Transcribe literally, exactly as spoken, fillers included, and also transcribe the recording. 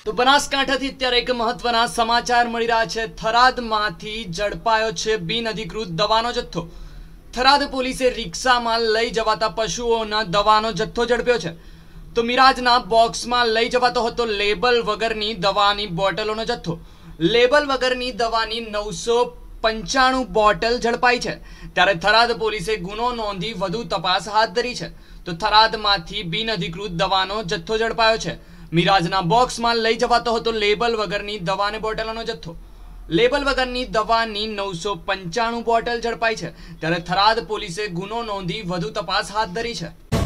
તો બનાસકાંઠાથી અત્યારે એક મહત્વના સમાચાર મળી રહ્યા છે। થરાદમાંથી ઝડપાયો છે બિનઅધિકૃત દવાનો જથ્થો। થરાદ પોલીસે રિક્ષામાં લઈ જવાતા પશુઓના દવાનો જથ્થો ઝડપ્યો છે। તો મિરાજના બોક્સમાં લઈ જવાતો હતો લેબલ વગરની દવાની બોટલોનો જથ્થો। લેબલ વગરની દવાની નવસો પંચાણું બોટલ ઝડપાઈ છે। ત્યારે થરાદ પોલીસે ગુનો નોંધી વધુ તપાસ હાથ ધરી છે। તો થરાદમાંથી બિનઅધિકૃત દવાનો જથ્થો ઝડપાયો છે। મિરાજના બોક્સમાં લઈ જવાતો હતો લેબલ વગરની દવાની બોટલોનો જથ્થો। લેબલ વગરની દવાની નવસો પંચાણું બોટલ ઝડપાઈ છે। ત્યારે થરાદ પોલીસે ગુનો નોંધી વધુ તપાસ હાથ ધરી છે।